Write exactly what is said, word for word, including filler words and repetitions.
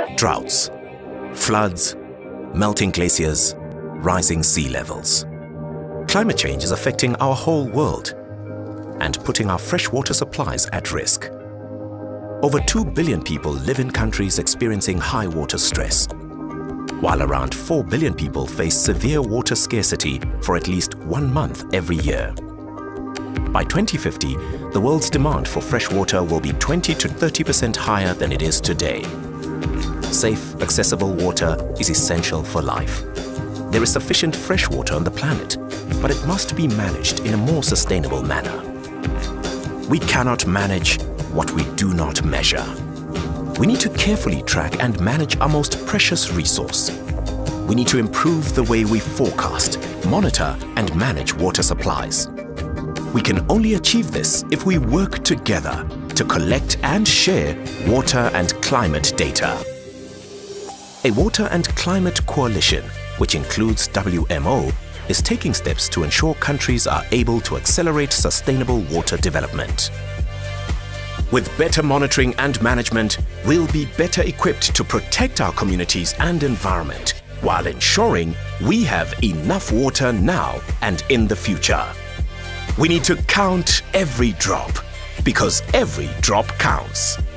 Droughts, floods, melting glaciers, rising sea levels. Climate change is affecting our whole world and putting our freshwater supplies at risk. Over two billion people live in countries experiencing high water stress, while around four billion people face severe water scarcity for at least one month every year. By twenty fifty, the world's demand for fresh water will be twenty to thirty percent higher than it is today. Safe, accessible water is essential for life. There is sufficient fresh water on the planet, but it must be managed in a more sustainable manner. We cannot manage what we do not measure. We need to carefully track and manage our most precious resource. We need to improve the way we forecast, monitor, and manage water supplies. We can only achieve this if we work together to collect and share water and climate data. A Water and Climate Coalition, which includes W M O, is taking steps to ensure countries are able to accelerate sustainable water development. With better monitoring and management, we'll be better equipped to protect our communities and environment, while ensuring we have enough water now and in the future. We need to count every drop, because every drop counts.